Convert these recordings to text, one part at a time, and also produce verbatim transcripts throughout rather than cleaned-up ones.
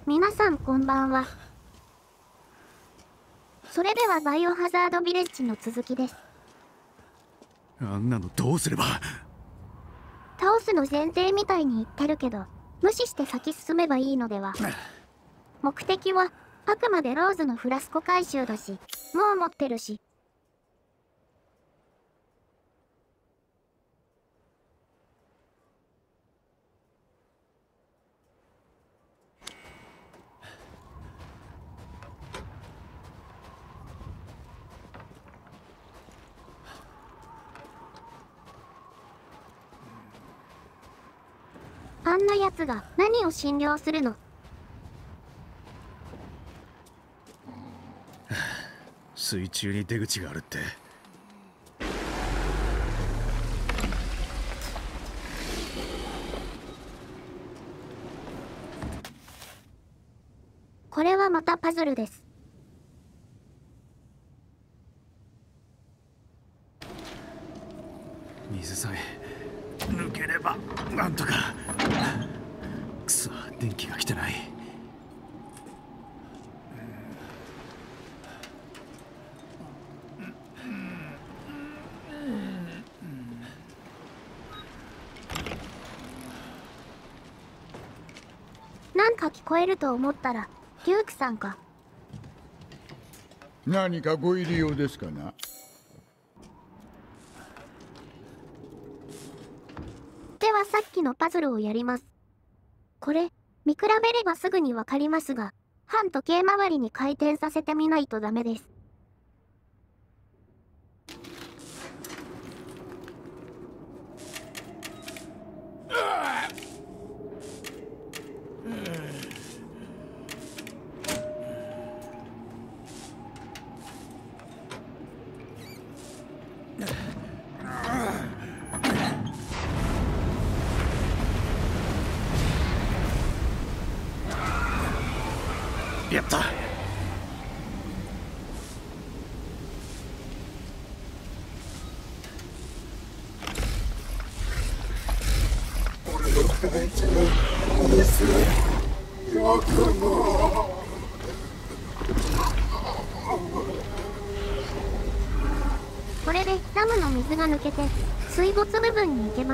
皆さんこんばんは。それではバイオハザードビレッジの続きです。 あんなのどうすれば。 倒すの前提みたいに言ってるけど、無視して先進めばいいのでは。目的はあくまでローズのフラスコ回収だし、もう持ってるし。あんな奴が何を診療するの？ 水中に出口があるって。 これはまたパズルです。 水さえ抜ければなんとか。くそ、電気が来てない。 なんか聞こえると思ったらデュークさんか。 何かご入り用ですかな。 ではさっきのパズルをやります。これ見比べればすぐにわかりますが、反時計回りに回転させてみないとダメです。 やった。 これでダムの水が抜けて水没部分に行けます。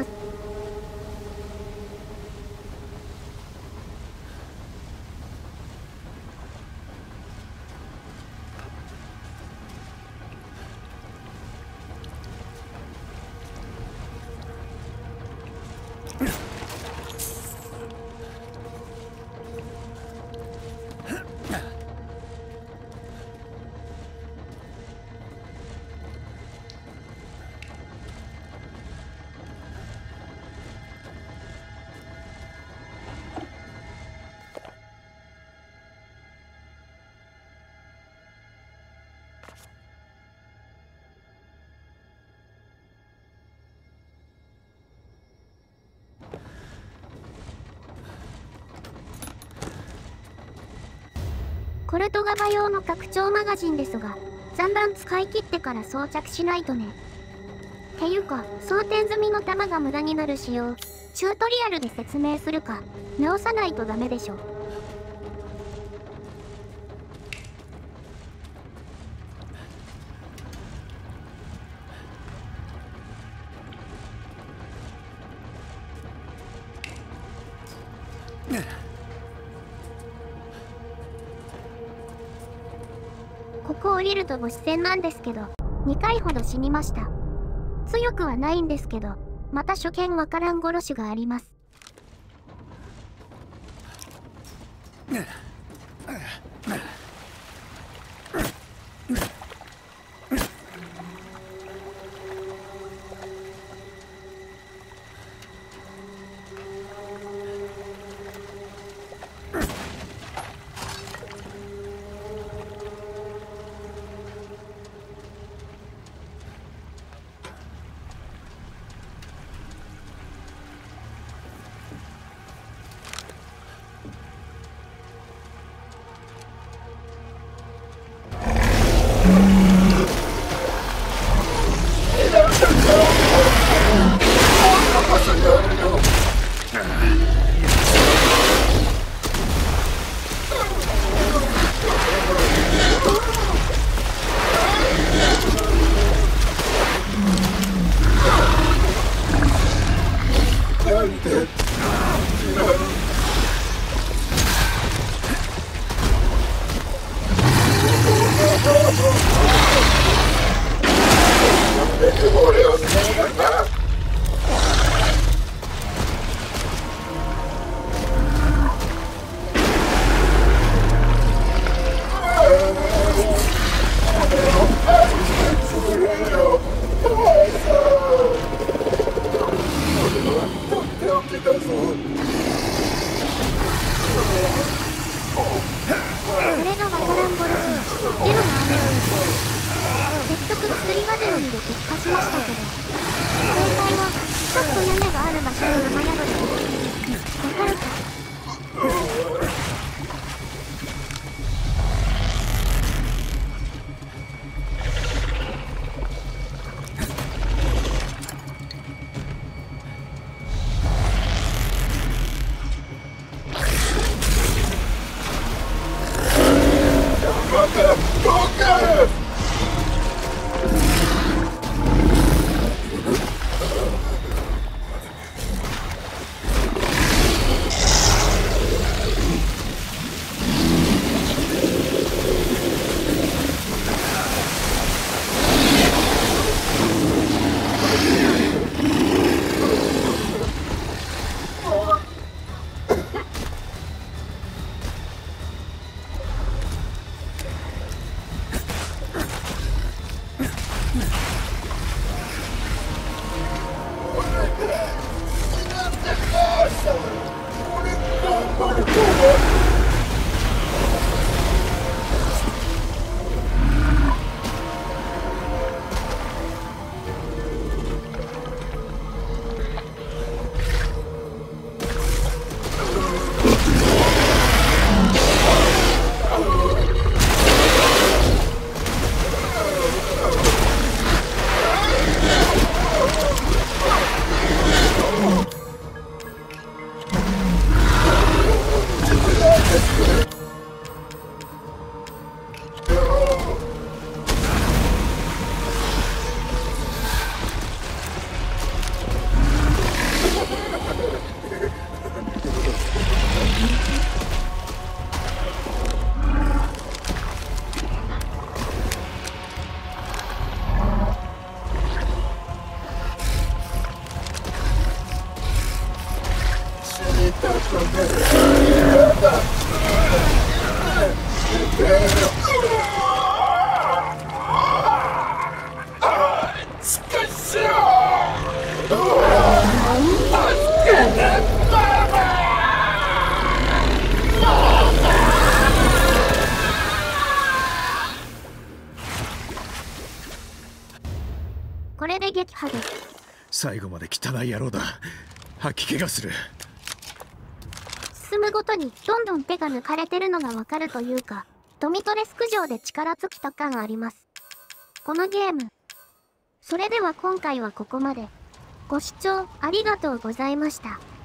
コルトガバ用の拡張マガジンですが、残弾使い切ってから装着しないとね。ていうか、装填済みの弾が無駄になる仕様、チュートリアルで説明するか、直さないとダメでしょ。ここ降りると母子戦なんですけど、にかいほど死にました。強くはないんですけど、また初見わからん殺しがあります。 れがわからんボロジーゲロの雨結局薬が出るんで結果しましたけど、正解はちょっと屋根がある場所の雨宿りです。わかるか？これで撃破です。 最後まで汚い野郎だ。吐き気がする。 進むごとにどんどん手が抜かれてるのがわかるというか、ドミトレスク城で力尽きた感あります。このゲーム。それでは今回はここまで。ご視聴ありがとうございました。